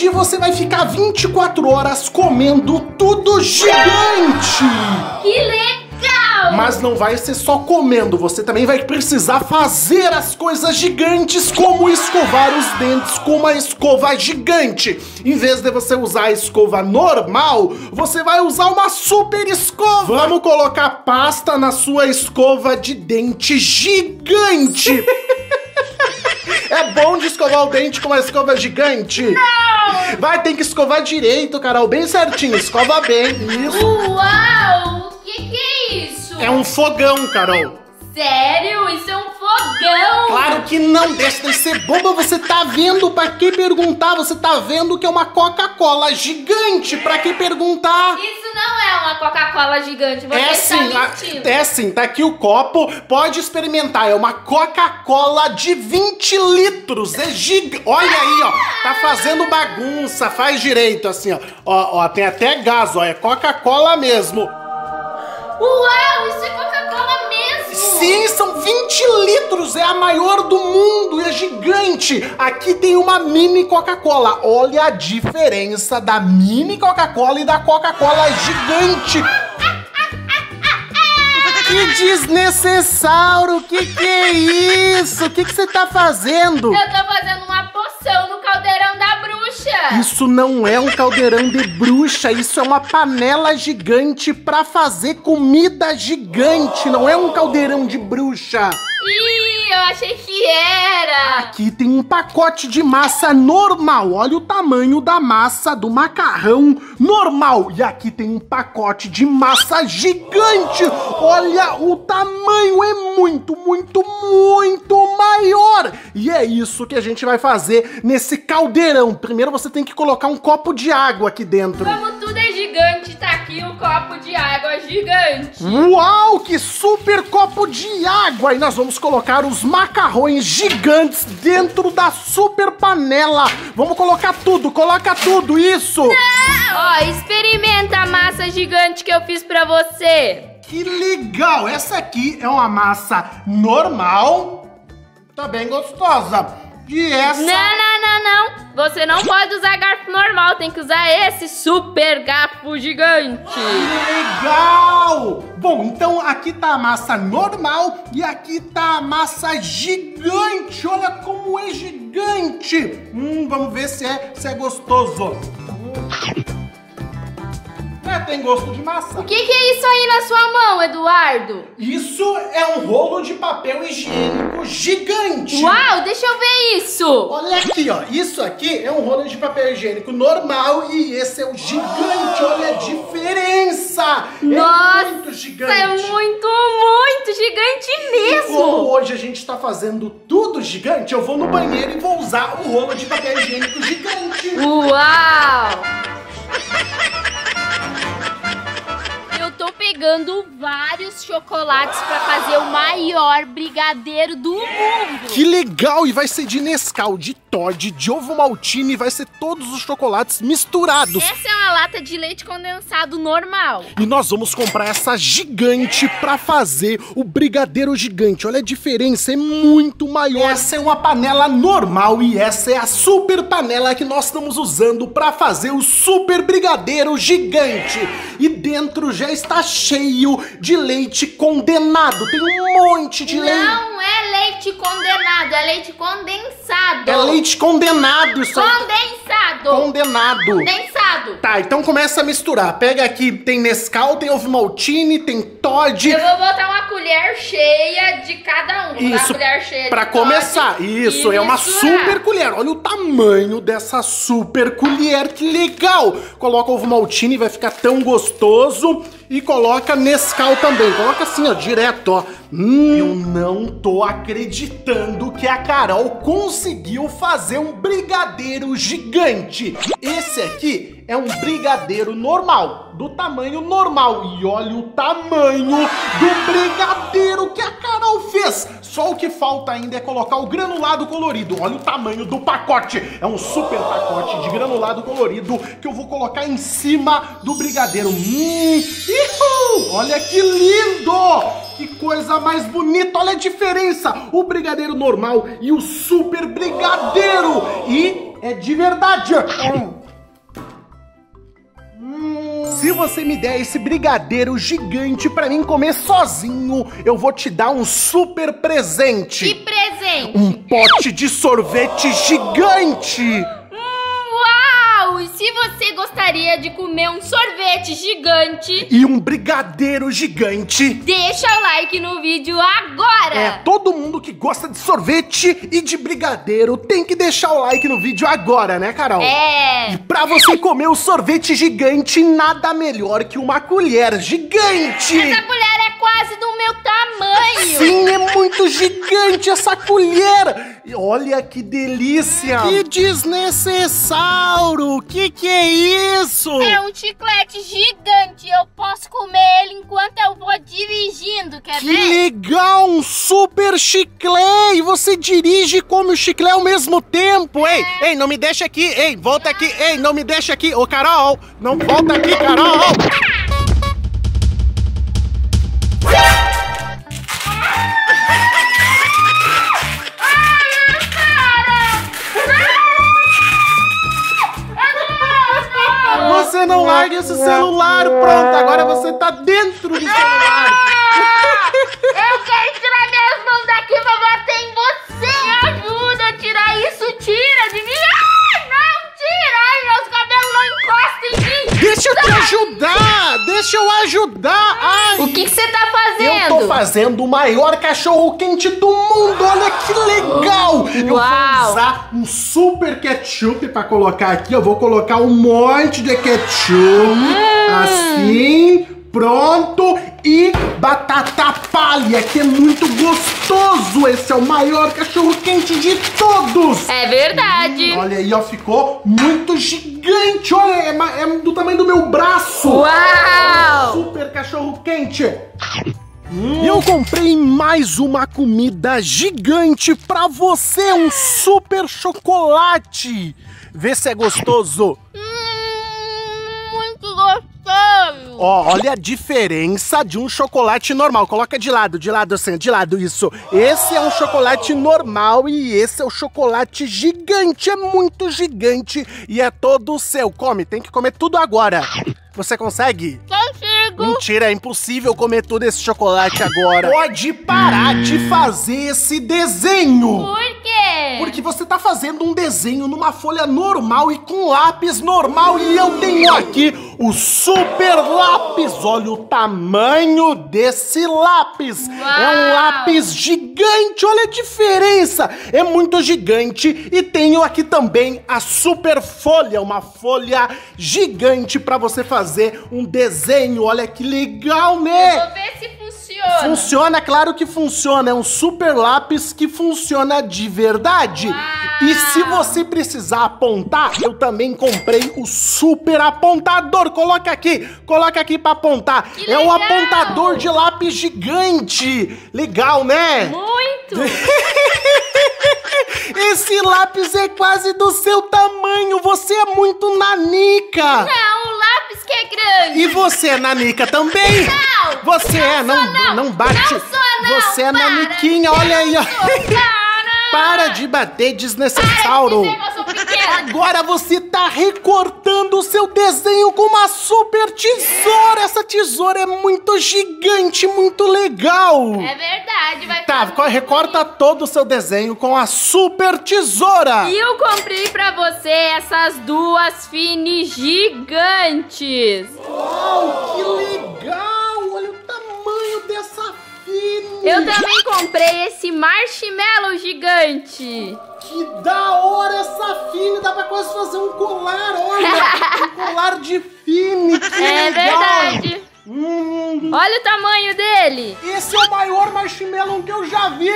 Hoje você vai ficar 24 horas comendo tudo gigante. Que legal! Mas não vai ser só comendo, você também vai precisar fazer as coisas gigantes, como escovar os dentes com uma escova gigante. Em vez de você usar a escova normal, você vai usar uma super escova. Vamos colocar pasta na sua escova de dente gigante. É bom de escovar o dente com uma escova gigante? Não! Vai, tem que escovar direito, Carol, bem certinho, escova bem, isso. Uau! Que é isso? É um fogão, Carol. Sério? Isso é um fogão? Claro que não, deixa de ser boba, você tá vendo, pra que perguntar? Você tá vendo que é uma Coca-Cola gigante, pra que perguntar? Isso não é uma Coca-Cola gigante, você está mentindo. É sim, tá aqui o copo, pode experimentar, é uma Coca-Cola de 20 litros, é gigante. Olha aí, ó, tá fazendo bagunça, faz direito assim, ó. Ó, tem até gás, ó, é Coca-Cola mesmo. Uau, isso é Coca-Cola mesmo? Sim, são 20 litros, é a maior do mundo, é gigante. Aqui tem uma mini Coca-Cola, olha a diferença da mini Coca-Cola e da Coca-Cola gigante. Que desnecessário, que é isso? O que você tá fazendo? Eu tô fazendo uma poção no caldeirão da bruxa. Isso não é um caldeirão de bruxa, isso é uma panela gigante pra fazer comida gigante, não é um caldeirão de bruxa. Ih, eu achei que era. Aqui tem um pacote de massa normal, olha o tamanho da massa do macarrão normal. E aqui tem um pacote de massa gigante, olha o tamanho, é muito maior. E é isso que a gente vai fazer nesse caldeirão. Primeiro você tem que colocar um copo de água aqui dentro. Como tudo é gigante, tá aqui um copo de água gigante. Uau, que super copo de água! E nós vamos colocar os macarrões gigantes dentro da super panela. Vamos colocar tudo, coloca tudo, isso! Ó, experimenta a massa gigante que eu fiz pra você. Que legal! Essa aqui é uma massa normal, tá bem gostosa. E essa... Não. Você não pode usar garfo normal, tem que usar esse super garfo gigante. Que legal! Bom, então aqui tá a massa normal e aqui tá a massa gigante. Olha como é gigante. Vamos ver se é gostoso. Tem gosto de massa. O que é isso aí na sua mão, Eduardo? Isso é um rolo de papel higiênico gigante. Uau, deixa eu ver isso. Olha aqui, ó. Isso aqui é um rolo de papel higiênico normal e esse é o gigante. Olha a diferença. Nossa, é muito gigante. É muito gigante mesmo. E como hoje a gente tá fazendo tudo gigante, eu vou no banheiro e vou usar o rolo de papel higiênico gigante. Uau! Eu tô pegando vários chocolates pra fazer o maior brigadeiro do mundo. Que legal! E vai ser de Nescau, de Toddy, de ovo maltine, vai ser todos os chocolates misturados. Essa é uma lata de leite condensado normal. E nós vamos comprar essa gigante pra fazer o brigadeiro gigante. Olha a diferença, é muito maior. Essa é uma panela normal e essa é a super panela que nós estamos usando pra fazer o super brigadeiro gigante. E dentro já está cheio de leite condenado. Tem um monte de leite. Não é leite condenado, é leite condensado. É leite condenado isso aí. Condensado. Tá, então começa a misturar. Pega aqui, tem Nescau, tem ovo maltine, tem Toddy. Eu vou botar uma colher cheia de cada um. Isso, uma colher cheia pra de começar. Toddy Isso, é uma super colher. Olha o tamanho dessa super colher, que legal. Coloca ovo maltine, vai ficar tão gostoso. E coloca Nescau também. Coloca assim, ó, direto, ó. Eu não tô acreditando que a Carol conseguiu fazer um brigadeiro gigante. Esse aqui é um brigadeiro normal, do tamanho normal. E olha o tamanho do brigadeiro que a Carol fez. Só o que falta ainda é colocar o granulado colorido. Olha o tamanho do pacote. É um super pacote de granulado colorido que eu vou colocar em cima do brigadeiro. Olha que lindo! Que coisa mais bonita! Olha a diferença! O brigadeiro normal e o super brigadeiro! E é de verdade! você me der esse brigadeiro gigante pra mim comer sozinho, eu vou te dar um super presente. Que presente? Um pote de sorvete gigante. Uau! E se você gostaria de comer um sorvete gigante e um brigadeiro gigante, deixa o like no vídeo agora! É, todo mundo que gosta de sorvete e de brigadeiro tem que deixar o like no vídeo agora, né, Carol? É! E pra você comer o sorvete gigante, nada melhor que uma colher gigante! Essa colher é quase do meu tamanho! Sim, é muito gigante essa colher! E olha que delícia! Que desnecessário! Que é isso? É um chiclete gigante, eu posso comer ele enquanto eu vou dirigindo, quer ver? Que legal, um super chiclete! E você dirige e come o chiclete ao mesmo tempo! Ei, ei, não me deixa aqui! Ei, volta aqui! Ei, não me deixa aqui! Ô, Carol! Não volta aqui, Carol! Você não larga esse celular, pronto, agora você tá dentro do celular. Eu quero tirar minhas mãos daqui pra bater em você. Me ajuda a tirar isso, tira de mim. Ai, não, tira, ai, meus cabelos não encostam em mim. Deixa eu te ajudar, deixa eu ajudar. Ai. O que você tá fazendo? Eu tô fazendo o maior cachorro quente do mundo, olha que legal. Eu vou usar um super ketchup pra colocar aqui, eu vou colocar um monte de ketchup, assim, pronto, e batata palha, que é muito gostoso, esse é o maior cachorro quente de todos. É verdade. Olha aí, ó, ficou muito gigante, olha, é do tamanho do meu braço. Uau! Super cachorro quente. Eu comprei mais uma comida gigante pra você, um super chocolate. Vê se é gostoso. Muito gostoso. Ó, olha a diferença de um chocolate normal. Coloca de lado assim, de lado, isso. Esse é um chocolate normal e esse é o chocolate gigante. É muito gigante e é todo seu. Come, tem que comer tudo agora. Você consegue? Consigo. Mentira, é impossível comer todo esse chocolate agora. Pode parar de fazer esse desenho. Por quê? Porque você tá fazendo um desenho numa folha normal e com lápis normal. E eu tenho aqui o super lápis. Olha o tamanho desse lápis. Uau. É um lápis gigante. Olha a diferença. É muito gigante. E tenho aqui também a super folha. Uma folha gigante pra você fazer um desenho. Olha que legal, né? Eu vou ver se funciona. Funciona, claro que funciona. É um super lápis que funciona de verdade. Uau. E se você precisar apontar, eu também comprei o super apontador. Coloca aqui pra apontar. Que é um legal. apontador de lápis gigante. Legal, né? Muito. Esse lápis é quase do seu tamanho. Você é muito nanica. Não, o lápis que é grande. E você é nanica também? Não. Você é, não bate. Não sou, não. Você é Para. naniquinha, olha aí, ó. Para. Para de bater, desnecessário. Para de dizer que eu sou pequena. Agora você tá recortando o seu desenho com uma super tesoura. Essa tesoura é muito gigante, muito legal. É verdade, vai Tá, ficar muito recorta todo o seu desenho com a super tesoura. E eu comprei pra você essas duas Fini gigantes. Uau, que legal. Olha o tamanho dessa Fini. Eu também comprei esse marshmallow gigante. Que da hora essa Fini, dá pra quase fazer um colar, olha. Um colar de Fini, que É legal. verdade. Olha o tamanho dele. Esse é o maior marshmallow que eu já vi.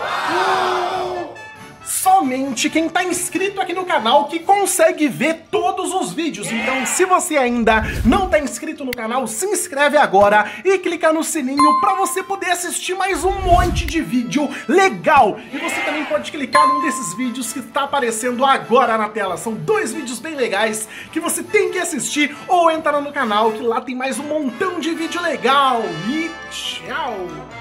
Somente quem tá inscrito aqui no canal que consegue ver todos os vídeos. Então, se você ainda não tá inscrito no canal, se inscreve agora e clica no sininho pra você poder assistir mais um monte de vídeo legal. E você também pode clicar num desses vídeos que tá aparecendo agora na tela. São 2 vídeos bem legais que você tem que assistir ou entrar no canal que lá tem mais um montão de vídeo legal. E tchau!